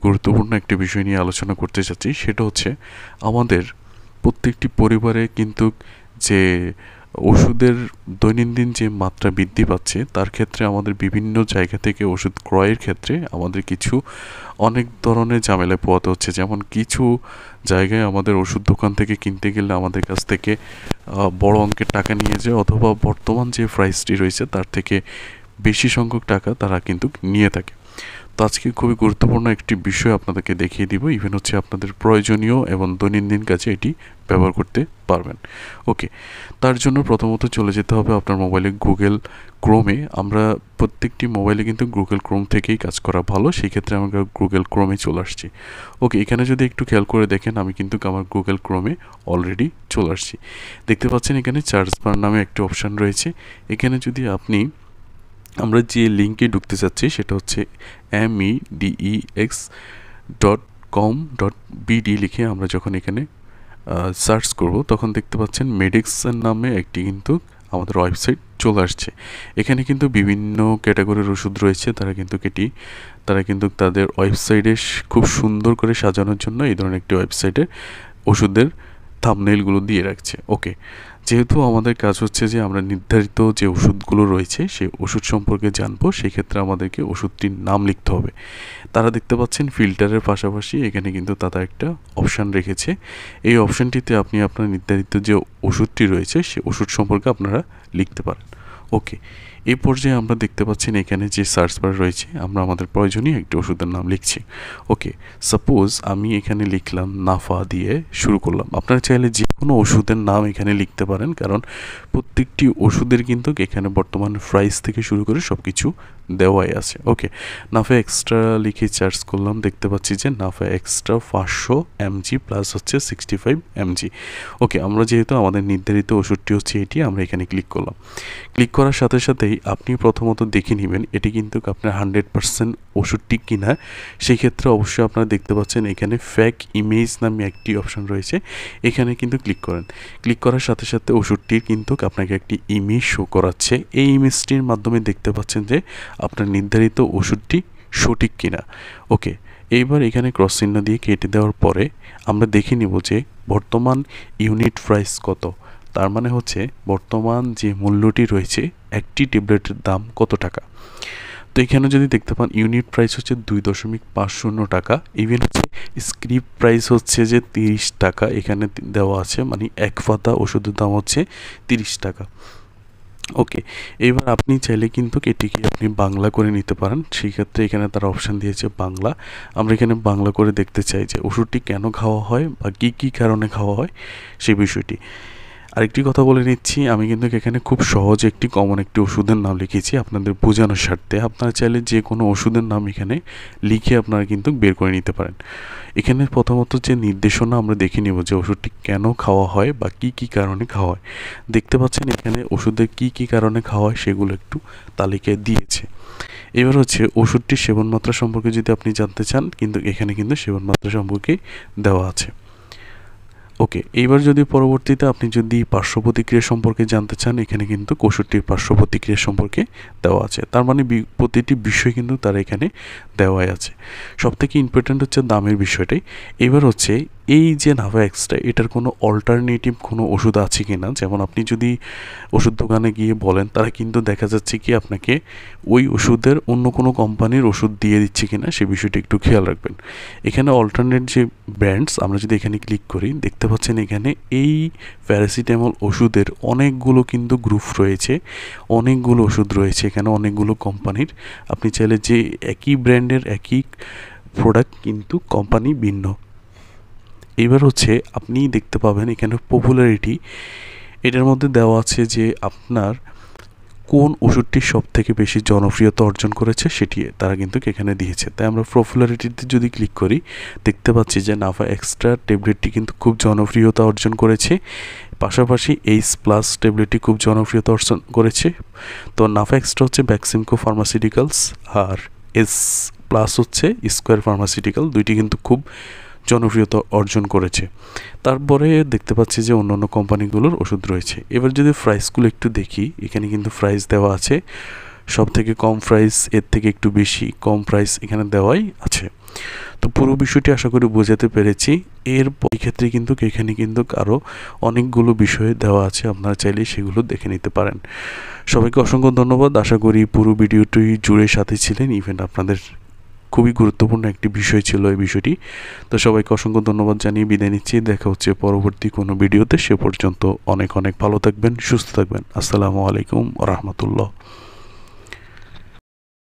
গুরুত্বপূর্ণ একটি বিষয় নিয়ে আলোচনা করতে চাচ্ছি, সেটা হচ্ছে আমাদের প্রত্যেকটি পরিবারে কিন্তু যে ওষুধের দৈনন্দিন যে মাত্রা বৃদ্ধি পাচ্ছে, তার ক্ষেত্রে আমাদের বিভিন্ন জায়গা থেকে ওষুধ ক্রয়ের ক্ষেত্রে আমাদের কিছু অনেক ধরনের ঝামেলায় পোহাতে হচ্ছে। যেমন কিছু জায়গায় আমাদের ওষুধ দোকান থেকে কিনতে গেলে আমাদের কাছ থেকে বড় অঙ্কের টাকা নিয়ে যায়, অথবা বর্তমান যে প্রাইসটি রয়েছে তার থেকে বেশি সংখ্যক টাকা তারা কিন্তু নিয়ে থাকে। তো আজকে খুবই গুরুত্বপূর্ণ একটি বিষয় আপনাদেরকে দেখিয়ে দিব, ইভেন হচ্ছে আপনাদের প্রয়োজনীয় এবং দৈনন্দিন কাজে এটি ব্যবহার করতে পারবেন। ওকে, তার জন্য প্রথমত চলে যেতে হবে আপনার মোবাইলে গুগল ক্রোমে। আমরা প্রত্যেকটি মোবাইলে কিন্তু গুগল ক্রোম থেকেই কাজ করা ভালো, সেই ক্ষেত্রে আমরা গুগল ক্রোমে চলে আসছি। ওকে, এখানে যদি একটু খেয়াল করে দেখেন, আমি কিন্তু আমার গুগল ক্রোমে অলরেডি চলে আসছি। দেখতে পাচ্ছেন এখানে সার্চ বার নামে একটি অপশান রয়েছে। এখানে যদি আমরা যে লিঙ্কে ঢুকতে চাচ্ছি সেটা হচ্ছে medex.com.bd লিখে আমরা যখন এখানে সার্চ করব, তখন দেখতে পাচ্ছেন মেডিক্সের নামে একটি কিন্তু আমাদের ওয়েবসাইট চলে আসছে। এখানে কিন্তু বিভিন্ন ক্যাটাগরির ওষুধ রয়েছে। তারা কিন্তু তাদের ওয়েবসাইটে খুব সুন্দর করে সাজানোর জন্য এই ধরনের একটি ওয়েবসাইটে ওষুধের থাম্বনেইলগুলো দিয়ে রাখছে। ওকে, যেহেতু আমাদের কাজ হচ্ছে যে আমরা নির্ধারিত যে ওষুধগুলো রয়েছে সেই ওষুধ সম্পর্কে জানবো, সেই ক্ষেত্রে আমাদেরকে ওষুধটির নাম লিখতে হবে। তারা দেখতে পাচ্ছেন ফিল্টারের পাশাপাশি এখানে কিন্তু তারা একটা অপশান রেখেছে। এই অপশানটিতে আপনি আপনার নির্ধারিত যে ওষুধটি রয়েছে সেই ওষুধ সম্পর্কে আপনারা লিখতে পারেন। ওকে, এই পর্যায়ে আমরা দেখতে পাচ্ছেন এখানে যে সার্চ বার রয়েছে, আমরা আমাদের প্রয়োজনীয় একটি ওষুধের নাম লিখছি। ওকে, সাপোজ আমি এখানে লিখলাম নাফা দিয়ে শুরু করলাম। আপনারা চাইলে যে কোনো ওষুধের নাম এখানে লিখতে পারেন, কারণ প্রত্যেকটি ওষুধের কিন্তু এখানে বর্তমান প্রাইস থেকে শুরু করে সব কিছু দেওয়াই আছে। ওকে, নাফা এক্সট্রা লিখে সার্চ করলাম, দেখতে পাচ্ছি যে নাফা এক্সট্রা 500 mg প্লাস হচ্ছে 65 mg। ওকে, আমরা যেহেতু আমাদের নির্ধারিত ওষুধটি হচ্ছে এটি, আমরা এখানে ক্লিক করলাম। ক্লিক করার সাথে সাথেই আপনি প্রথমত দেখে নেবেন এটি কিন্তু আপনার 100% ওষুধটি কিনা। সেই ক্ষেত্রে অবশ্যই আপনারা দেখতে পাচ্ছেন এখানে ফেক ইমেজ নামে একটি অপশন রয়েছে, এখানে কিন্তু ক্লিক করেন। ক্লিক করার সাথে সাথে ওষুধটির কিন্তু আপনাকে একটি ইমেজ শো করাচ্ছে। এই ইমেজটির মাধ্যমে দেখতে পাচ্ছেন যে আপনার নির্ধারিত ওষুধটি সঠিক কিনা। ওকে, এইবার এখানে ক্রস চিহ্ন দিয়ে কেটে দেওয়ার পরে আমরা দেখে নিব যে বর্তমান ইউনিট প্রাইস কত। তার মানে হচ্ছে বর্তমান যে মূল্যটি রয়েছে একটি ট্যাবলেটের দাম কত টাকা। তো এখানে যদি দেখতে পান ইউনিট প্রাইস হচ্ছে 2.50 টাকা, ইভেন হচ্ছে স্ক্রিপ্ট প্রাইস হচ্ছে যে 30 টাকা এখানে দেওয়া আছে, মানে এক পাতা ওষুধের দাম হচ্ছে 30 টাকা। ওকে, এবার আপনি চাইলে কিন্তু এটিকে আপনি বাংলা করে নিতে পারেন। সেই ক্ষেত্রে এখানে তারা অপশান দিয়েছে বাংলা। আমরা এখানে বাংলা করে দেখতে চাই যে ওষুধটি কেন খাওয়া হয় বা কী কী কারণে খাওয়া হয় সেই বিষয়টি। আরেকটি কথা বলে নিচ্ছি, আমি কিন্তু এখানে খুব সহজ একটি কমন একটি ওষুধের নাম লিখেছি আপনাদের বোঝানোর স্বার্থে। আপনারা চাইলে যে কোনো ওষুধের নাম এখানে লিখে আপনারা কিন্তু বের করে নিতে পারেন। এখানে প্রথমত যে নির্দেশনা আমরা দেখে নেব যে ওষুধটি কেন খাওয়া হয় বা কী কী কারণে খাওয়া হয়। দেখতে পাচ্ছেন এখানে ওষুধের কী কী কারণে খাওয়া হয় সেগুলো একটু তালিকায় দিয়েছে। এবার হচ্ছে ওষুধটির সেবন মাত্রা সম্পর্কে যদি আপনি জানতে চান, কিন্তু এখানে কিন্তু সেবন মাত্রা সম্পর্কে দেওয়া আছে। ওকে, এইবার যদি পরবর্তীতে আপনি যদি পার্শ্ব প্রতিক্রিয়া সম্পর্কে জানতে চান, এখানে কিন্তু ওষুধটির পার্শ্ব প্রতিক্রিয়া সম্পর্কে দেওয়া আছে। তার মানে প্রতিটি বিষয় কিন্তু তার এখানে দেওয়াই আছে। সবথেকে ইম্পর্ট্যান্ট হচ্ছে দামের বিষয়টাই। এবার হচ্ছে এই যে নাভা এক্সট্রা, এটার কোনো অল্টারনেটিভ কোনো ওষুধ আছে কি না। যেমন আপনি যদি ওষুধ দোকানে গিয়ে বলেন, তারা কিন্তু দেখা যাচ্ছে কি আপনাকে ওই ওষুধের অন্য কোনো কোম্পানির ওষুধ দিয়ে দিচ্ছে কি না সে বিষয়টি একটু খেয়াল রাখবেন। এখানে অল্টারনেট যে ব্র্যান্ডস, আমরা যদি এখানে ক্লিক করি দেখতে পাচ্ছেন এখানে এই প্যারাসিটামল ওষুধের অনেকগুলো কিন্তু গ্রুপ রয়েছে, অনেকগুলো ওষুধ রয়েছে এখানে অনেকগুলো কোম্পানির। আপনি চাইলে যে একই ব্র্যান্ডের একই প্রোডাক্ট কিন্তু কোম্পানি ভিন্ন। এবার হচ্ছে আপনি দেখতে পাবেন এখানে পপুলারিটি, এটার মধ্যে দেওয়া আছে যে আপনার কোন ওষুধটি সব থেকে বেশি জনপ্রিয়তা অর্জন করেছে সেটি তারা কিন্তু এখানে দিয়েছে। তাই আমরা পপুলারিটিতে যদি ক্লিক করি দেখতে পাচ্ছি যে নাভা এক্সট্রা ট্যাবলেটটি কিন্তু খুব জনপ্রিয়তা অর্জন করেছে, পাশাপাশি এইচ প্লাস ট্যাবলেটটি খুব জনপ্রিয়তা অর্জন করেছে। তো নাভা এক্সট্রা হচ্ছে ভ্যাক্সিমকো ফার্মাসিউটিক্যালস, আর এস প্লাস হচ্ছে স্কোয়ার ফার্মাসিউটিক্যাল, দুইটি কিন্তু খুব জনপ্রিয়তা অর্জন করেছে। তারপরে দেখতে পাচ্ছি যে অন্যান্য কোম্পানিগুলোর ওষুধ রয়েছে। এবার যদি প্রাইসগুলো একটু দেখি, এখানে কিন্তু প্রাইস দেওয়া আছে, সব থেকে কম প্রাইস, এর থেকে একটু বেশি কম প্রাইস এখানে দেওয়াই আছে। তো পুরো বিষয়টি আশা করি বোঝাতে পেরেছি। এর ক্ষেত্রে কিন্তু এখানে কিন্তু আরও অনেকগুলো বিষয় দেওয়া আছে, আপনারা চাইলে সেগুলো দেখে নিতে পারেন। সবাইকে অসংখ্য ধন্যবাদ। আশা করি পুরো ভিডিওটি জুড়ে সাথে ছিলেন। ইভেন আপনাদের খুবই গুরুত্বপূর্ণ একটি বিষয় ছিল এই বিষয়টি। তো সবাইকে অসংখ্য ধন্যবাদ জানিয়ে বিদায় নিচ্ছি। দেখা হচ্ছে পরবর্তী কোনো ভিডিওতে। সে পর্যন্ত অনেক অনেক ভালো থাকবেন, সুস্থ থাকবেন। আসসালামু আলাইকুম ওয়া রাহমাতুল্লাহ।